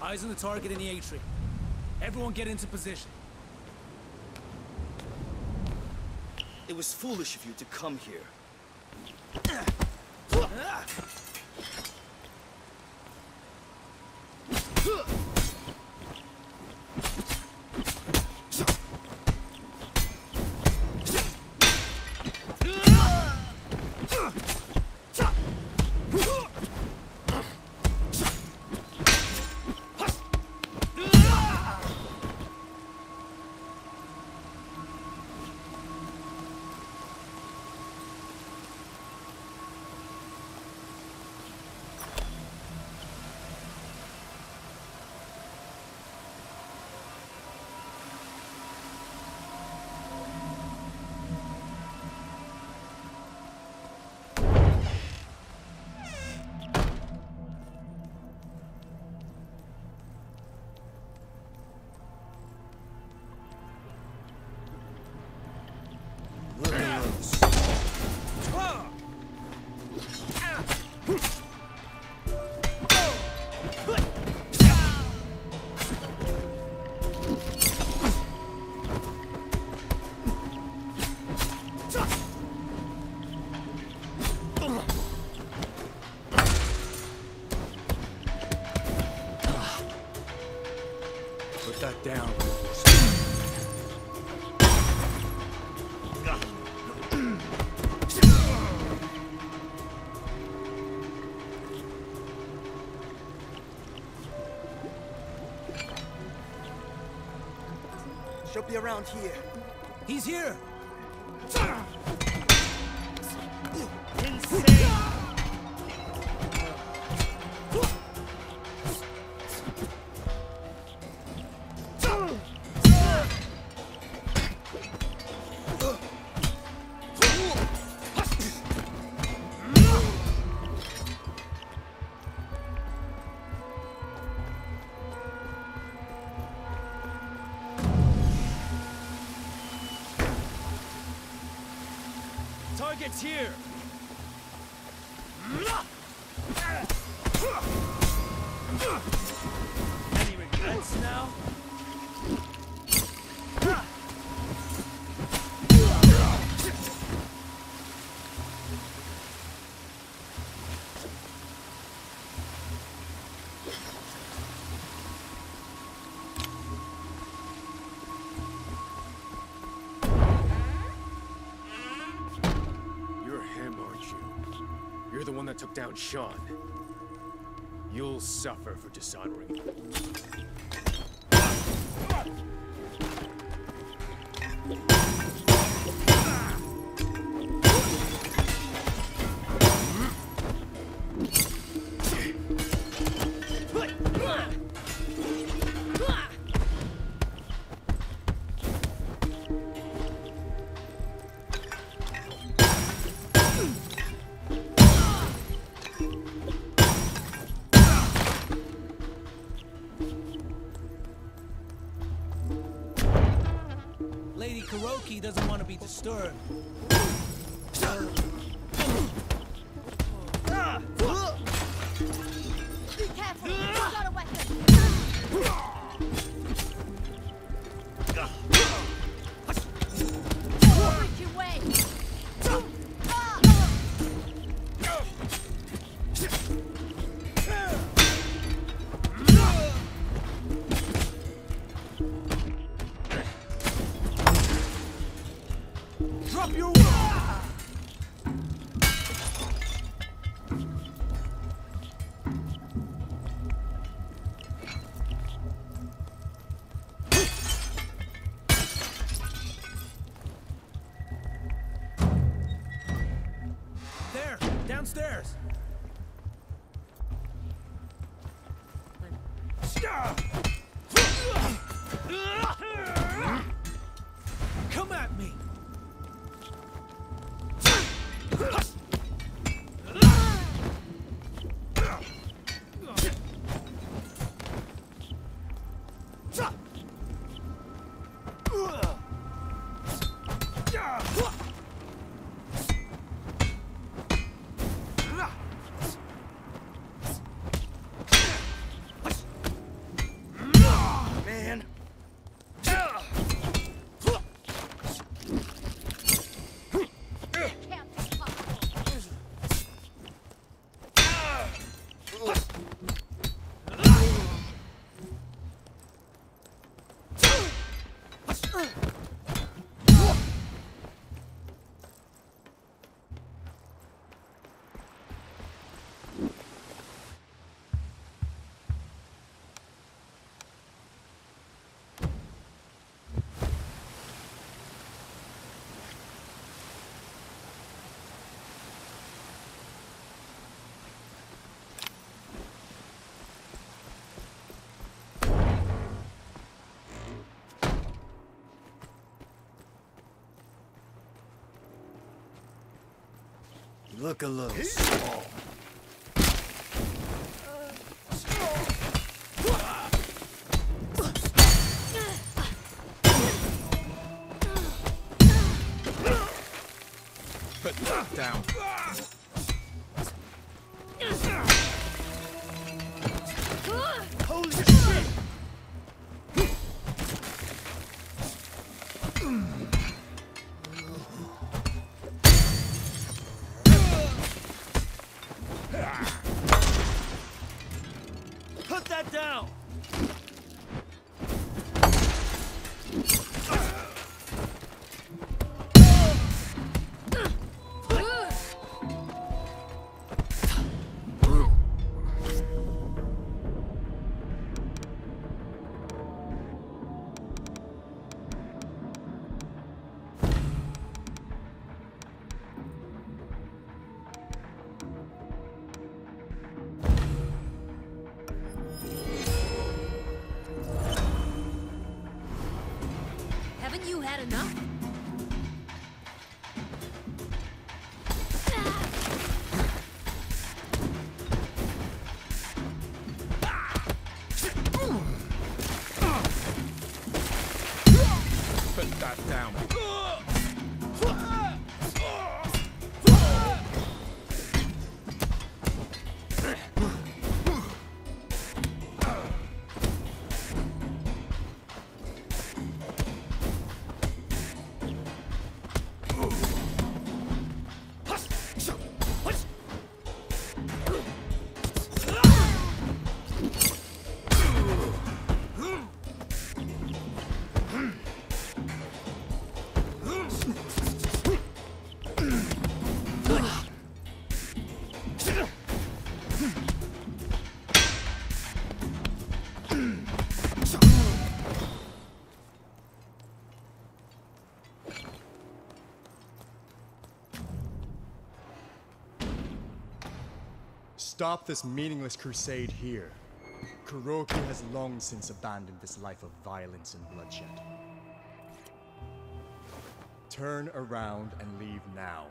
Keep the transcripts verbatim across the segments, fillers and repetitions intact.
Eyes on the target in the atrium. Everyone get into position. It was foolish of you to come here. Put that down. She'll be around here. He's here! Insane! Target's here! Any regrets now? You're the one that took down Sean. You'll suffer for dishonoring me. Lady Kuroki doesn't want to be disturbed. Be careful! He's got a weapon! Break your way! Drop your There! Downstairs! Come at me! Look a little small. Put that down. Holy shit! Put that down! Haven't you had enough? Put that down. Stop this meaningless crusade here. Kuroki has long since abandoned this life of violence and bloodshed. Turn around and leave now.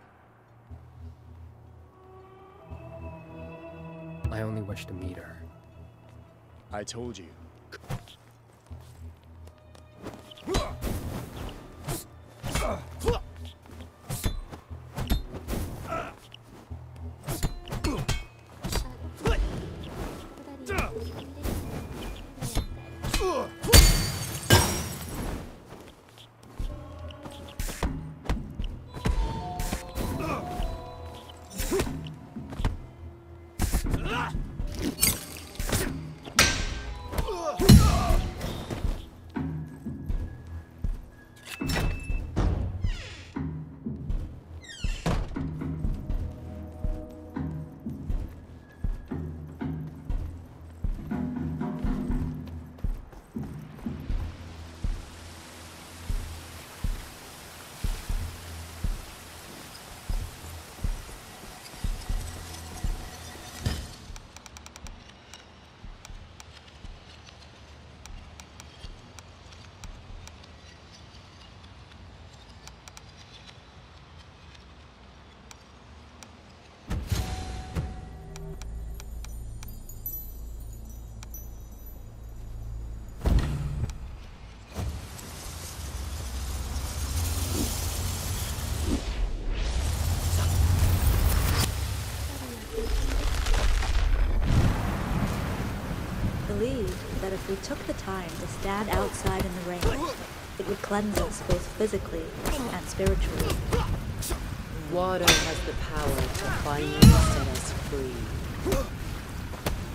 I only wish to meet her. I told you. That if we took the time to stand outside in the rain, it would cleanse us both physically and spiritually. Water has the power to finally set us free.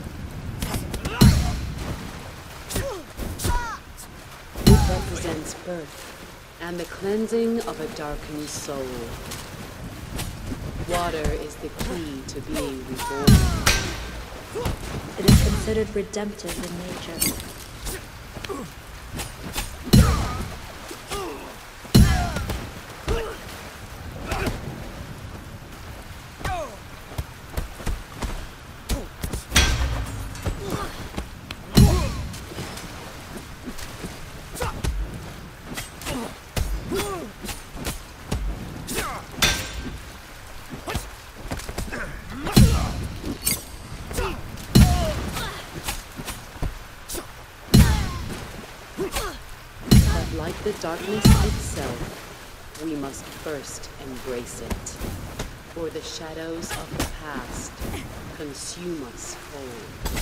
birth and the cleansing of a darkened soul. Water is the key to being reborn. It is considered redemptive in nature. Like the darkness itself, we must first embrace it, or the shadows of the past consume us whole.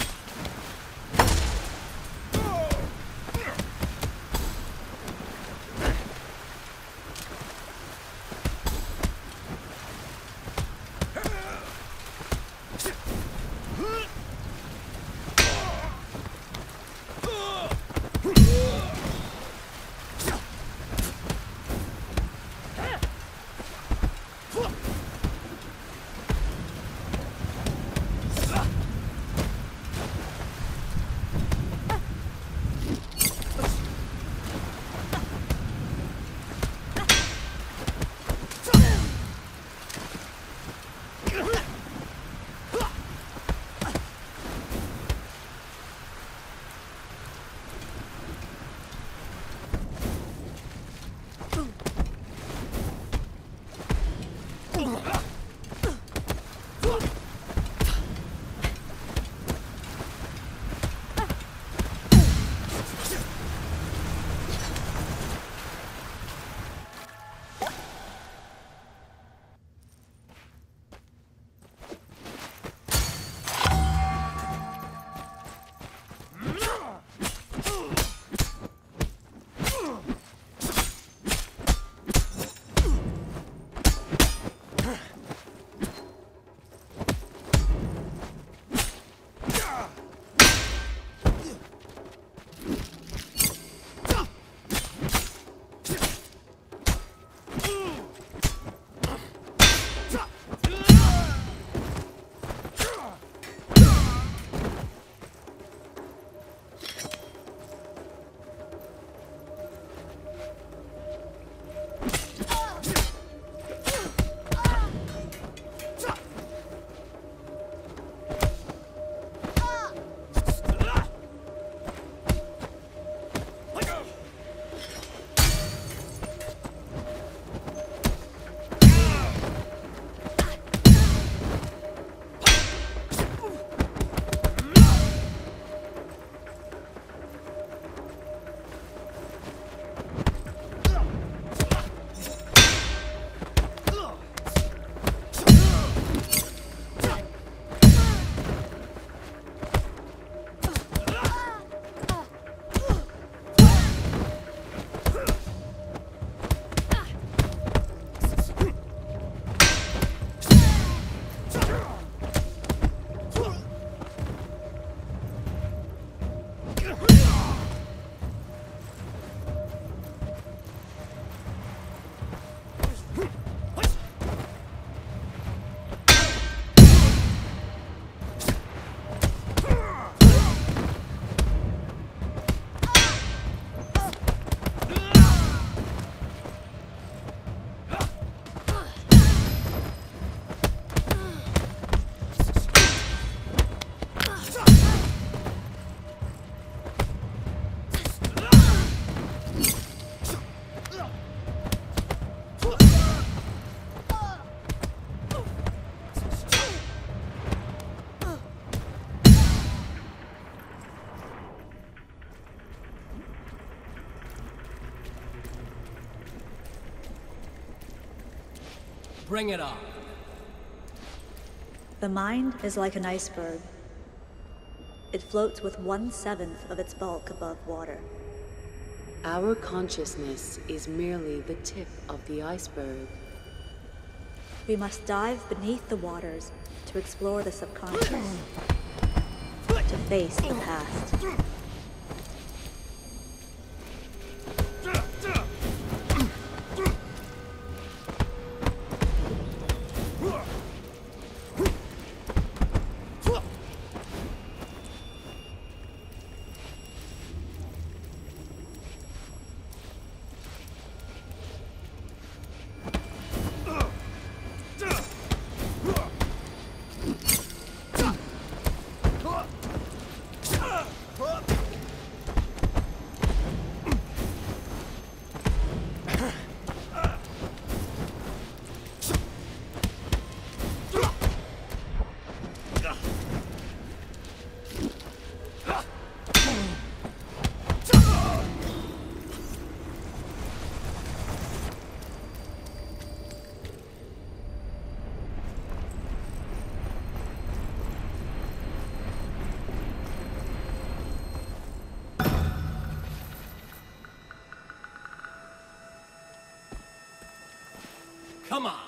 Bring it on. The mind is like an iceberg. It floats with one-seventh of its bulk above water. Our consciousness is merely the tip of the iceberg. We must dive beneath the waters to explore the subconscious, to face the past. Come on.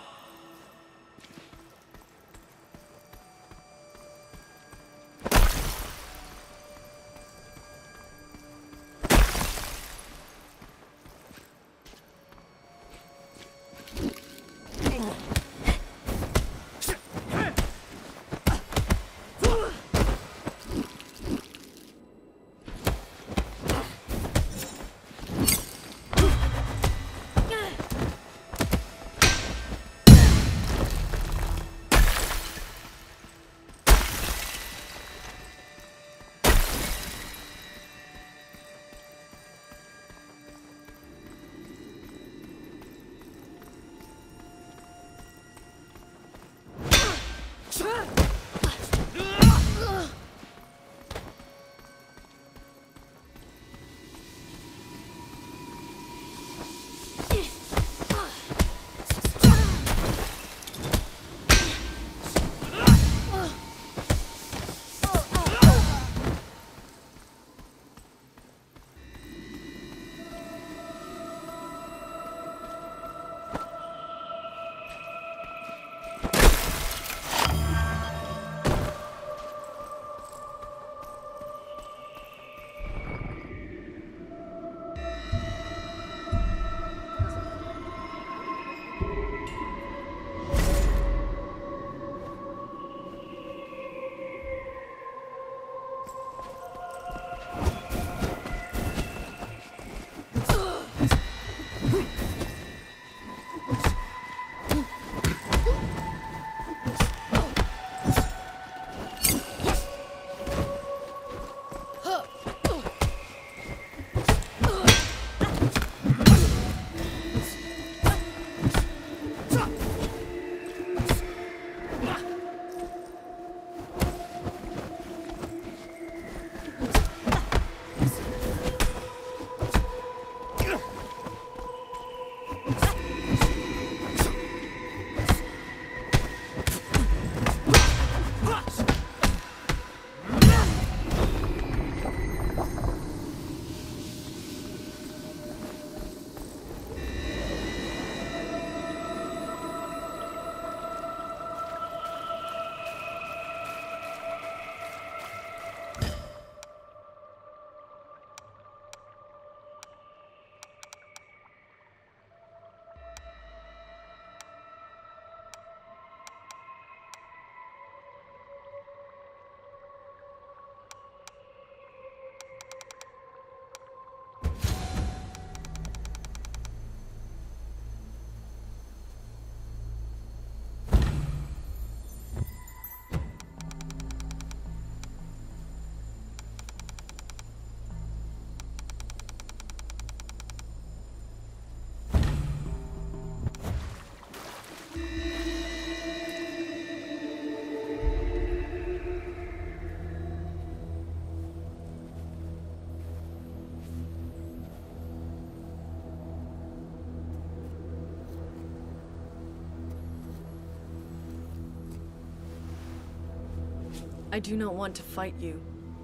I do not want to fight you.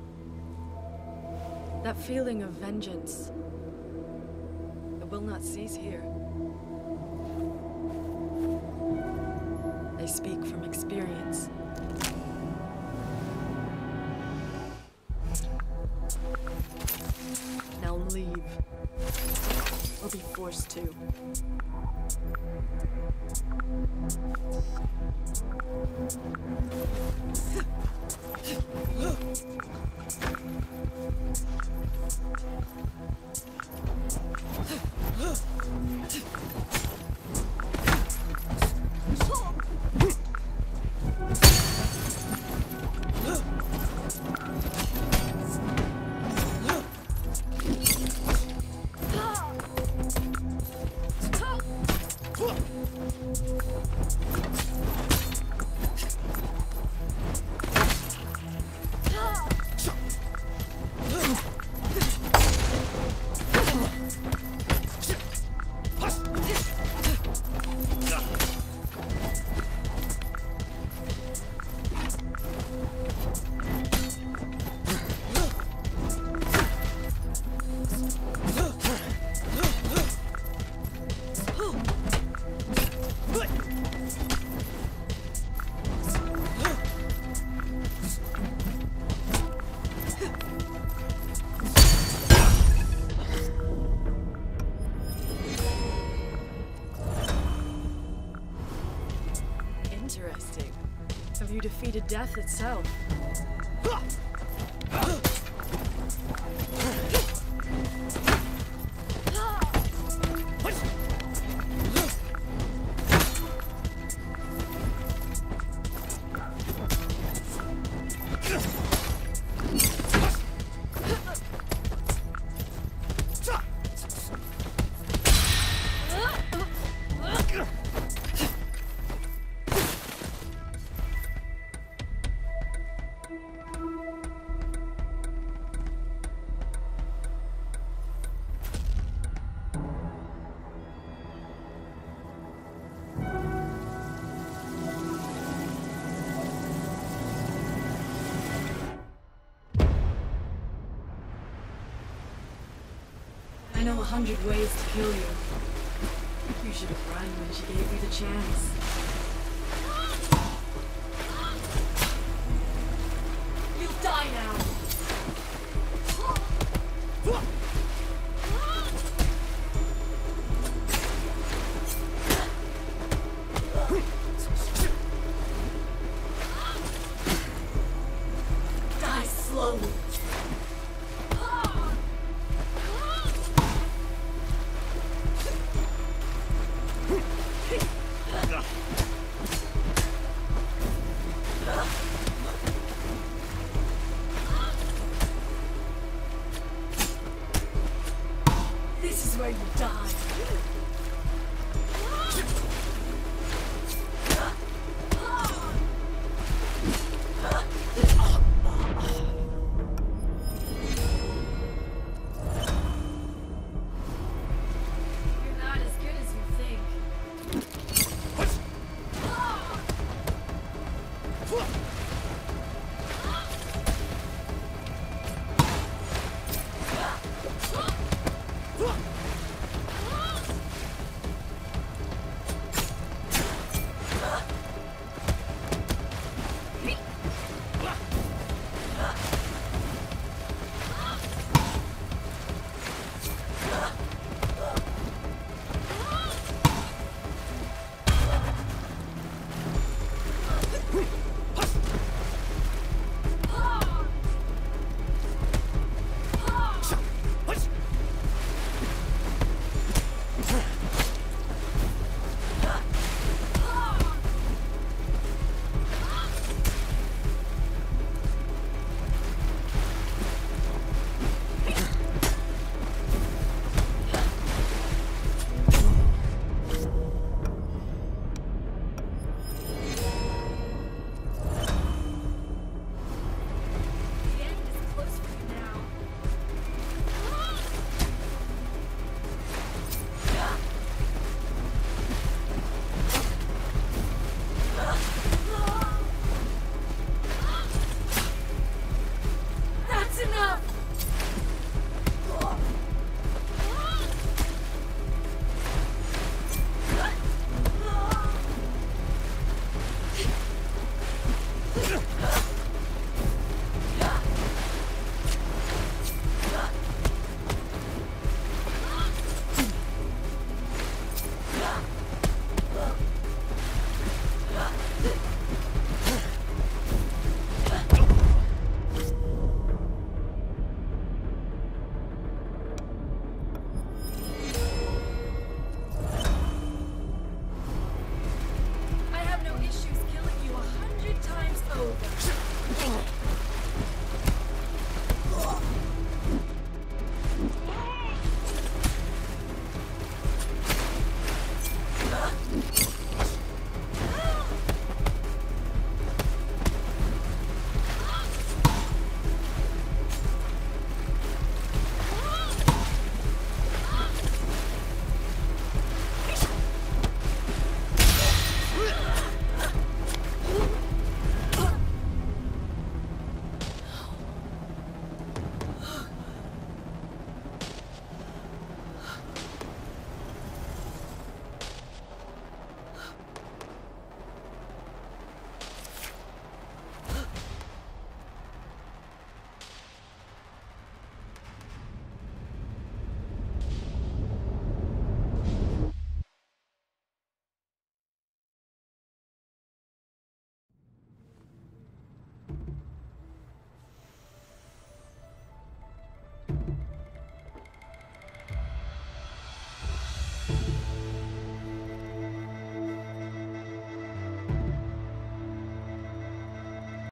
That feeling of vengeance, it will not cease here. I speak from experience. Now leave, or be forced to. death itself. I know a hundred ways to kill you. You should have run when she gave you the chance. You'll die now! Die slowly.